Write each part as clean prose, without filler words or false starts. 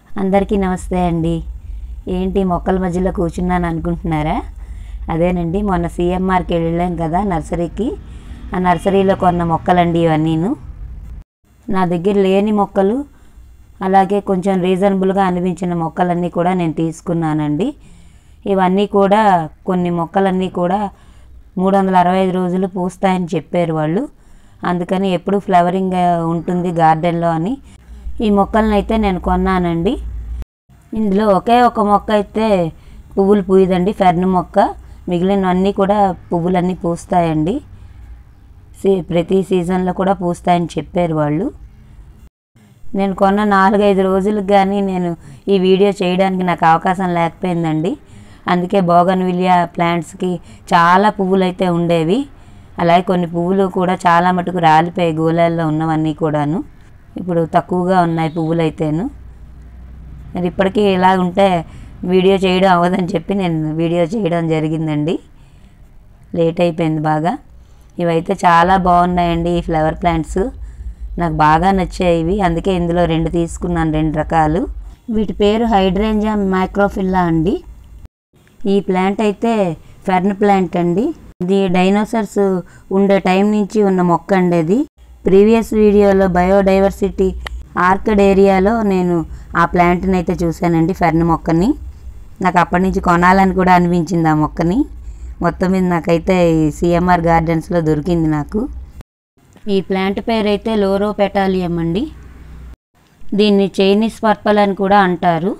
అందరికీ నమస్తే అండి. ఏంటి మొక్కల మధ్యలో కూర్చున్నాను అనుకుంటున్నారా? అదేనండి, మొన్న సిఎంఆర్కి వెళ్ళాను కదా నర్సరీకి. ఆ నర్సరీలో కొన్న మొక్కలండి ఇవన్నీను. నా దగ్గర లేని మొక్కలు, అలాగే కొంచెం రీజనబుల్గా అనిపించిన మొక్కలన్నీ కూడా నేను తీసుకున్నానండి. ఇవన్నీ కూడా కొన్ని మొక్కలన్నీ కూడా 365 రోజులు పూస్తాయని చెప్పారు వాళ్ళు. అందుకని ఎప్పుడు ఫ్లవరింగ్ ఉంటుంది గార్డెన్లో అని ఈ మొక్కలను అయితే నేను కొన్నానండి. ఇందులో ఒకే ఒక మొక్క అయితే పువ్వులు పూయదండి, ఫెర్న్ మొక్క. మిగిలినవన్నీ కూడా పువ్వులన్నీ పూస్తాయండి. ప్రతి సీజన్లో కూడా పూస్తాయని చెప్పారు వాళ్ళు. నేను కొన్న 4-5 రోజులకు కానీ నేను ఈ వీడియో చేయడానికి నాకు అవకాశం లేకపోయిందండి. అందుకే బోగన్విలియా ప్లాంట్స్కి చాలా పువ్వులు అయితే ఉండేవి. అలాగే కొన్ని పువ్వులు కూడా చాలా మటుకు రాలిపోయాయి, గోళాల్లో ఉన్నవన్నీ కూడాను. ఇప్పుడు తక్కువగా ఉన్నాయి పువ్వులు అయితేను. మరి ఇప్పటికీ ఇలా ఉంటే వీడియో చేయడం అవ్వదని చెప్పి నేను వీడియో చేయడం జరిగిందండి. లేట్ అయిపోయింది బాగా. ఇవైతే చాలా బాగున్నాయండి ఈ ఫ్లవర్ ప్లాంట్స్. నాకు బాగా నచ్చాయి ఇవి. అందుకే ఇందులో 2 తీసుకున్నాను, 2 రకాలు. వీటి పేరు హైడ్రేంజా మైక్రోఫిల్లా అండి. ఈ ప్లాంట్ అయితే ఫెర్న్ ప్లాంట్ అండి. ఇది డైనోసార్స్ ఉండే టైం నుంచి ఉన్న మొక్క అండి. అది ప్రీవియస్ వీడియోలో బయోడైవర్సిటీ ఆర్కిడ్ ఏరియాలో నేను ఆ ప్లాంట్ని అయితే చూశానండి, ఫెర్న్ మొక్కని. నాకు అప్పటి నుంచి కొనాలని కూడా అనిపించింది ఆ మొక్కని. మొత్తం మీద నాకైతే ఈ సిఎంఆర్ గార్డెన్స్లో దొరికింది నాకు. ఈ ప్లాంట్ పేరు అయితే లోరోపెటాలియం అండి. దీన్ని చైనీస్ పర్పల్ అని కూడా అంటారు.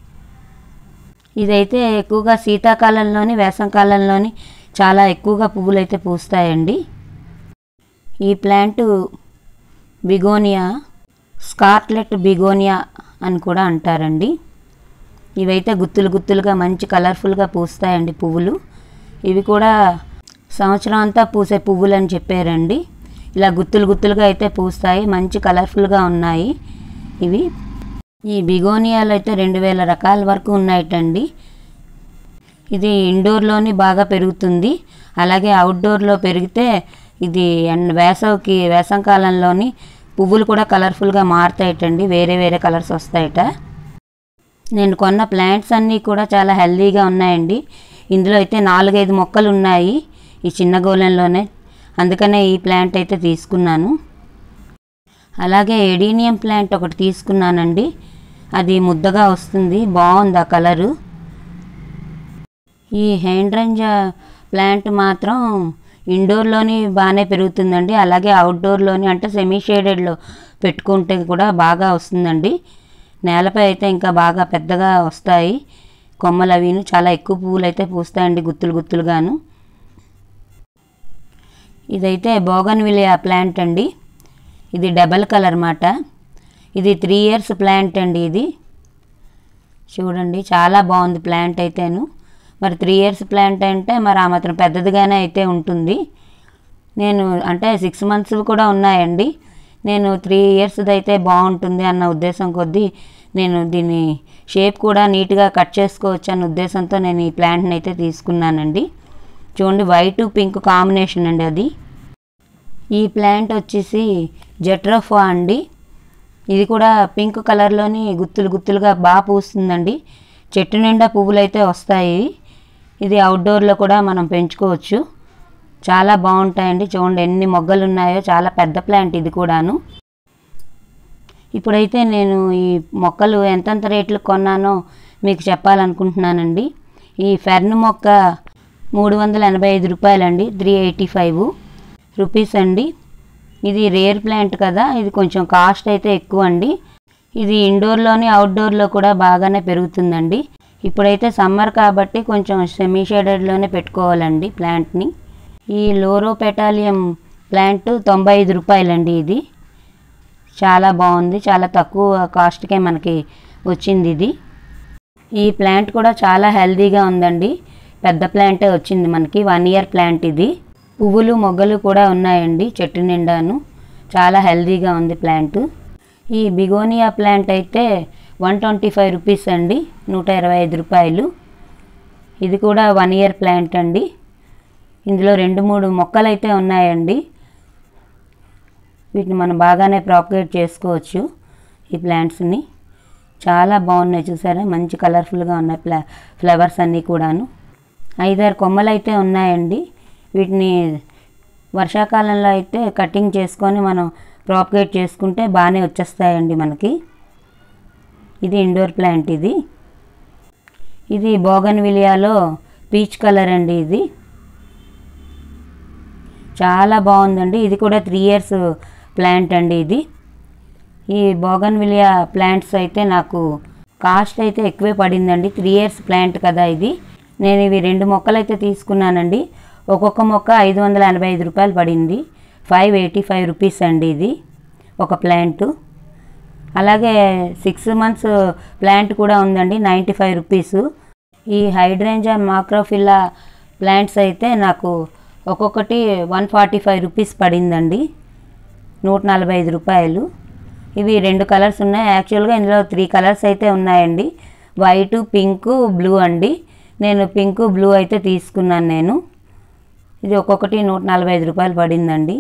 ఇదైతే ఎక్కువగా శీతాకాలంలోని వేసవికాలంలోని చాలా ఎక్కువగా పువ్వులు అయితే పూస్తాయండి. ఈ ప్లాంట్ బిగోనియా, స్కార్లెట్ బిగోనియా అని కూడా అంటారండి. ఇవైతే గుత్తులు గుత్తులుగా మంచి కలర్ఫుల్గా పూస్తాయండి పువ్వులు. ఇవి కూడా సంవత్సరం అంతా పూసే పువ్వులు అని చెప్పారండి. ఇలా గుత్తులు గుత్తులుగా అయితే పూస్తాయి, మంచి కలర్ఫుల్గా ఉన్నాయి ఇవి. ఈ బిగోనియాలో అయితే 2000 రకాల వరకు ఉన్నాయటండి. ఇది ఇండోర్లోని బాగా పెరుగుతుంది, అలాగే అవుట్డోర్లో పెరిగితే ఇది వేసవికాలంలోని పువ్వులు కూడా కలర్ఫుల్గా మారుతాయటండి, వేరే వేరే కలర్స్ వస్తాయట. నేను కొన్న ప్లాంట్స్ అన్నీ కూడా చాలా హెల్దీగా ఉన్నాయండి. ఇందులో అయితే 4-5 మొక్కలు ఉన్నాయి ఈ చిన్న గోళంలోనే. అందుకనే ఈ ప్లాంట్ అయితే తీసుకున్నాను. అలాగే ఎడీనియం ప్లాంట్ ఒకటి తీసుకున్నానండి. అది ముద్దగా వస్తుంది, బాగుంది ఆ కలరు. ఈ హైడ్రేంజా ప్లాంట్ మాత్రం ఇండోర్లోని బాగానే పెరుగుతుందండి, అలాగే అవుట్డోర్లోని అంటే సెమీ షేడెడ్లో పెట్టుకుంటే కూడా బాగా వస్తుందండి. నేలపై అయితే ఇంకా బాగా పెద్దగా వస్తాయి కొమ్మలు. అవిను చాలా ఎక్కువ పువ్వులు అయితే పూస్తాయండి, గుత్తులు గుత్తులుగాను. ఇదైతే బోగన్విలియా ప్లాంట్ అండి. ఇది డబల్ కలర్ మాట. ఇది 3 years ప్లాంట్ అండి. ఇది చూడండి, చాలా బాగుంది ప్లాంట్ అయితేను. మరి 3 years ప్లాంట్ అంటే మరి ఆ మాత్రం పెద్దదిగానే అయితే ఉంటుంది. నేను అంటే 6 months కూడా ఉన్నాయండి. నేను 3 years అయితే బాగుంటుంది అన్న ఉద్దేశం కొద్దీ నేను దీన్ని షేప్ కూడా నీట్గా కట్ చేసుకోవచ్చు అన్న ఉద్దేశంతో నేను ఈ ప్లాంట్ని అయితే తీసుకున్నానండి. చూడండి, వైట్ పింక్ కాంబినేషన్ అండి అది. ఈ ప్లాంట్ వచ్చేసి జెట్రోఫా అండి. ఇది కూడా పింక్ కలర్లోని గుత్తులు గుత్తులుగా బాగా పూస్తుందండి. చెట్టు నిండా పువ్వులు అయితే వస్తాయి. ఇది అవుట్డోర్లో కూడా మనం పెంచుకోవచ్చు, చాలా బాగుంటాయండి. చూడండి ఎన్ని మొగ్గలు ఉన్నాయో, చాలా పెద్ద ప్లాంట్ ఇది కూడాను. ఇప్పుడైతే నేను ఈ మొక్కలు ఎంతెంత రేట్లకు కొన్నానో మీకు చెప్పాలనుకుంటున్నానండి. ఈ ఫెర్న్ మొక్క 385 రూపాయలండి, 385 రూపీస్ అండి. ఇది రేర్ ప్లాంట్ కదా, ఇది కొంచెం కాస్ట్ అయితే ఎక్కువ అండి. ఇది ఇండోర్లోని అవుట్డోర్లో కూడా బాగానే పెరుగుతుందండి. ఇప్పుడైతే సమ్మర్ కాబట్టి కొంచెం సెమీ షేడెడ్లోనే పెట్టుకోవాలండి ప్లాంట్ని. ఈ లోరోపెటాలియం ప్లాంట్ 95 రూపాయలండి. ఇది చాలా బాగుంది, చాలా తక్కువ కాస్ట్కే మనకి వచ్చింది ఇది. ఈ ప్లాంట్ కూడా చాలా హెల్తీగా ఉందండి. పెద్ద ప్లాంటే వచ్చింది మనకి, 1 year ప్లాంట్ ఇది. పువ్వులు మొగ్గలు కూడా ఉన్నాయండి చెట్టు నిండాను. చాలా హెల్తీగా ఉంది ప్లాంట్. ఈ బిగోనియా ప్లాంట్ అయితే 125 రూపీస్ అండి, 125 రూపాయలు. ఇది కూడా 1 year ప్లాంట్ అండి. ఇందులో 2-3 మొక్కలు అయితే ఉన్నాయండి. వీటిని మనం బాగానే ప్రాపగేట్ చేసుకోవచ్చు ఈ ప్లాంట్స్ని. చాలా బాగున్నాయి చూసారా, మంచి కలర్ఫుల్గా ఉన్నాయి ఫ్లవర్స్ అన్నీ కూడాను. 5-6 కొమ్మలు అయితే ఉన్నాయండి. వీటిని వర్షాకాలంలో అయితే కటింగ్ చేసుకొని మనం ప్రాపగేట్ చేసుకుంటే బాగానే వచ్చేస్తాయండి మనకి. ఇది ఇండోర్ ప్లాంట్. ఇది బోగన్విలియాలో పీచ్ కలర్ అండి. ఇది చాలా బాగుందండి. ఇది కూడా 3 years ప్లాంట్ అండి. ఈ బోగన్విలియా ప్లాంట్స్ అయితే నాకు కాస్ట్ అయితే ఎక్కువే పడిందండి. 3 years ప్లాంట్ కదా ఇది. నేను ఇవి 2 మొక్కలు అయితే తీసుకున్నానండి. ఒక్కొక్క మొక్క 585 రూపాయలు పడింది. 585 రూపీస్ అండి ఇది ఒక ప్లాంటు. అలాగే 6 months ప్లాంట్ కూడా ఉందండి, 95 రూపీస్. ఈ హైడ్రేంజా మాక్రోఫిల్లా ప్లాంట్స్ అయితే నాకు ఒక్కొక్కటి 145 రూపీస్ పడిందండి, 145 రూపాయలు. ఇవి 2 కలర్స్ ఉన్నాయి. యాక్చువల్గా ఇందులో 3 కలర్స్ అయితే ఉన్నాయండి, వైటు, పింకు, బ్లూ అండి. నేను పింకు, బ్లూ అయితే తీసుకున్నాను. ఇది ఒక్కొక్కటి 145 రూపాయలు పడిందండి.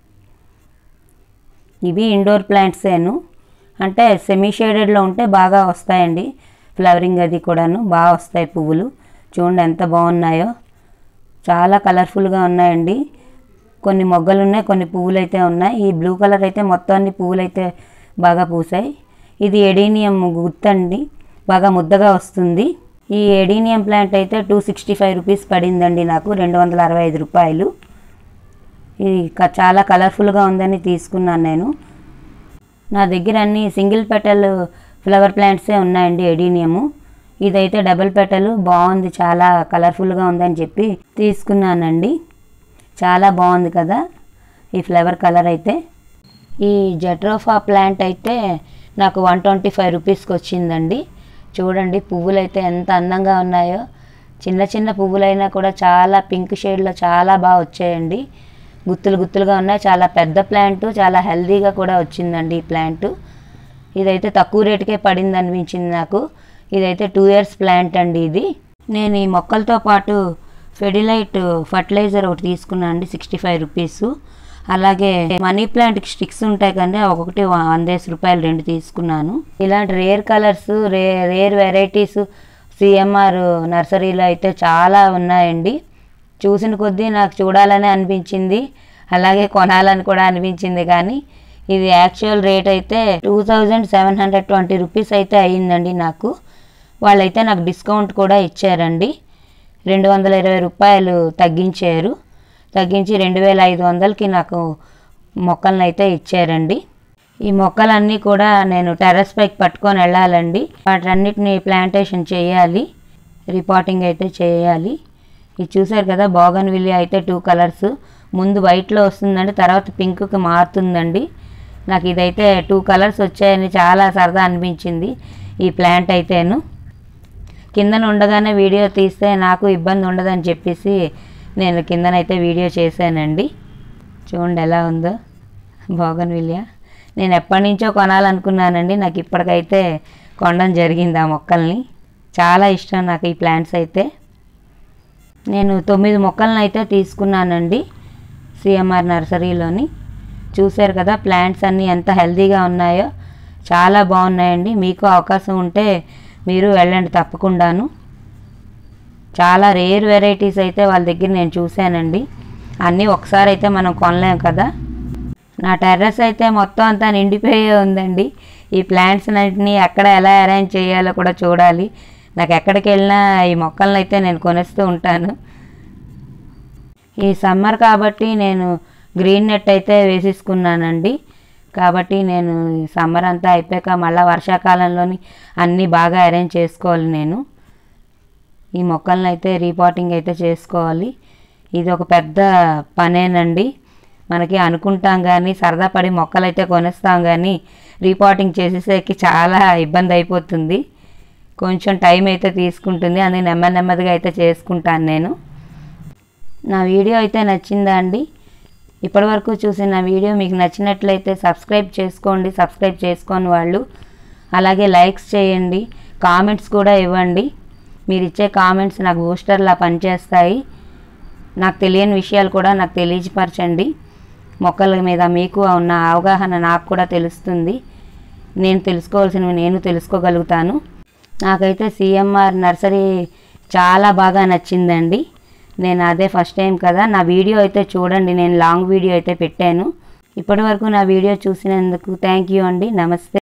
ఇవి ఇండోర్ ప్లాంట్సేను, అంటే సెమీ షేడెడ్లో ఉంటే బాగా వస్తాయండి. ఫ్లవరింగ్ అది కూడాను బాగా వస్తాయి పువ్వులు. చూడండి ఎంత బాగున్నాయో, చాలా కలర్ఫుల్గా ఉన్నాయండి. కొన్ని మొగ్గలు ఉన్నాయి, కొన్ని పువ్వులు అయితే ఉన్నాయి. ఈ బ్లూ కలర్ అయితే మొత్తాన్ని పువ్వులు అయితే బాగా పూసాయి. ఇది ఎడీనియం గుత్తండి, బాగా ముద్దగా వస్తుంది. ఈ ఎడీనియం ప్లాంట్ అయితే 265 రూపీస్ పడిందండి నాకు, 265 రూపాయలు. ఇది చాలా కలర్ఫుల్గా ఉందని తీసుకున్నాను నేను. నా దగ్గర అన్ని సింగిల్ పెటల్ ఫ్లవర్ ప్లాంట్సే ఉన్నాయండి ఎడీనియము. ఇదైతే డబుల్ పెటల్, బాగుంది, చాలా కలర్ఫుల్గా ఉందని చెప్పి తీసుకున్నానండి. చాలా బాగుంది కదా ఈ ఫ్లవర్ కలర్ అయితే. ఈ జట్రోఫా ప్లాంట్ అయితే నాకు 125 రూపీస్కి వచ్చిందండి. చూడండి పువ్వులు అయితే ఎంత అందంగా ఉన్నాయో. చిన్న చిన్న పువ్వులైనా కూడా చాలా పింక్ షేడ్లో చాలా బాగా వచ్చాయండి. గుత్తులు గుత్తులుగా ఉన్నాయి. చాలా పెద్ద ప్లాంట్, చాలా హెల్దీగా కూడా వచ్చిందండి ఈ ప్లాంట్. ఇదైతే తక్కువ రేటుకే పడింది అనిపించింది నాకు. ఇదైతే 2 years ప్లాంట్ అండి ఇది. నేను ఈ మొక్కలతో పాటు ఫెడిలైట్ ఫర్టిలైజర్ ఒకటి తీసుకున్నాను అండి, 65 రూపీస్. అలాగే మనీ ప్లాంట్కి స్టిక్స్ ఉంటాయి కానీ ఒక్కొక్కటి 100 రూపాయలు 2 తీసుకున్నాను. ఇలాంటి rare colours, rare varieties CMR నర్సరీలో అయితే చాలా ఉన్నాయండి. చూసిన కొద్దీ నాకు చూడాలని అనిపించింది, అలాగే కొనాలని కూడా అనిపించింది. కానీ ఇది యాక్చువల్ రేట్ అయితే 2720 రూపీస్ అయితే అయ్యిందండి నాకు. వాళ్ళైతే నాకు డిస్కౌంట్ కూడా ఇచ్చారండి, 220 రూపాయలు తగ్గించారు. తగ్గించి 2500కి నాకు మొక్కలను అయితే ఇచ్చారండి. ఈ మొక్కలన్నీ కూడా నేను టెర్రస్ పైకి పట్టుకొని వెళ్ళాలండి. వాటన్నిటిని ప్లాంటేషన్ చేయాలి, రిపోర్టింగ్ అయితే చేయాలి. ఇది చూసారు కదా, బోగన్విలియా అయితే 2 కలర్స్, ముందు వైట్లో వస్తుందండి, తర్వాత పింక్కి మారుతుందండి. నాకు ఇదైతే 2 కలర్స్ వచ్చాయని చాలా సరదా అనిపించింది ఈ ప్లాంట్ అయితేను. కిందన ఉండగానే వీడియో తీస్తే నాకు ఇబ్బంది ఉండదని చెప్పేసి నేను కిందనైతే వీడియో చేశానండి. చూడండి ఎలా ఉందో బోగన్విలియా. నేను ఎప్పటి నుంచో కొనాలనుకున్నానండి, నాకు ఇప్పటికైతే కొనడం జరిగింది ఆ మొక్కల్ని. చాలా ఇష్టం నాకు ఈ ప్లాంట్స్ అయితే. నేను 9 మొక్కలను అయితే తీసుకున్నానండి సిఎంఆర్ నర్సరీలోని. చూశారు కదా ప్లాంట్స్ అన్నీ ఎంత హెల్తీగా ఉన్నాయో, చాలా బాగున్నాయండి. మీకు అవకాశం ఉంటే మీరు వెళ్ళండి తప్పకుండాను. చాలా రేర్ వెరైటీస్ అయితే వాళ్ళ దగ్గర నేను చూశానండి. అన్నీ ఒకసారి అయితే మనం కొనలేం కదా. నా టెర్రస్ అయితే మొత్తం అంతా నిండిపోయే ఉందండి. ఈ ప్లాంట్స్ అన్నింటినీ ఎక్కడ ఎలా అరేంజ్ చేయాలో కూడా చూడాలి. నాకు ఎక్కడికి వెళ్ళినా ఈ మొక్కలను అయితే నేను కొనేస్తూ ఉంటాను. ఈ సమ్మర్ కాబట్టి నేను గ్రీన్ నెట్ అయితే వేసేసుకున్నానండి. కాబట్టి నేను సమ్మర్ అంతా అయిపోయాక మళ్ళీ వర్షాకాలంలోని అన్నీ బాగా అరేంజ్ చేసుకోవాలి. నేను ఈ మొక్కలను అయితే రీపాటింగ్ అయితే చేసుకోవాలి. ఇది ఒక పెద్ద పనేనండి. మనకి అనుకుంటాం కానీ సరదా పడి మొక్కలు అయితే కొనేస్తాం కానీ రీపాటింగ్ చేసేసరికి చాలా ఇబ్బంది అయిపోతుంది. కొంచెం టైం అయితే తీసుకుంటుంది, అందుకే నెమ్మదిగా అయితే చేసుకుంటాను నేను. నా వీడియో అయితే నచ్చిందా అండి? ఇప్పటివరకు చూసిన నా వీడియో మీకు నచ్చినట్లయితే సబ్స్క్రైబ్ చేసుకోండి, సబ్స్క్రైబ్ చేసుకోని వాళ్ళు. అలాగే లైక్స్ చేయండి, కామెంట్స్ కూడా ఇవ్వండి. మీరు ఇచ్చే కామెంట్స్ నాకు బూస్టర్లా పనిచేస్తాయి. నాకు తెలియని విషయాలు కూడా నాకు తెలియపరచండి. మొక్కల మీద మీకు ఉన్న అవగాహన నాకు కూడా తెలుస్తుంది. నేను తెలుసుకోవాల్సినవి నేను తెలుసుకోగలుగుతాను. నాకైతే సిఎంఆర్ నర్సరీ చాలా బాగా నచ్చిందండి. నేను అదే ఫస్ట్ టైం కదా, నా వీడియో అయితే చూడండి, నేను లాంగ్ వీడియో అయితే పెట్టాను. ఇప్పటి వరకు నా వీడియో చూసినందుకు థ్యాంక్ యూ అండి. నమస్తే.